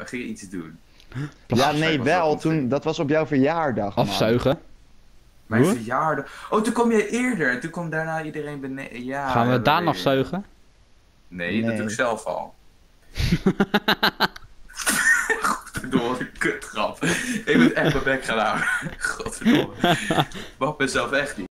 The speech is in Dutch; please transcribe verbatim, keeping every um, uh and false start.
We gingen iets doen. Ja, nee, was wel. ook Toen, dat was op jouw verjaardag, man. Afzuigen. Mijn Hoe? verjaardag. Oh, toen kom je eerder. Toen kwam daarna iedereen beneden. Ja, Gaan we dat Daan weet ik. afzuigen? Nee, dat Nee. doe ik zelf al. Godverdomme, kutgrap. Ik moet echt mijn bek gaan houden. Godverdomme. Ik mag mezelf echt niet.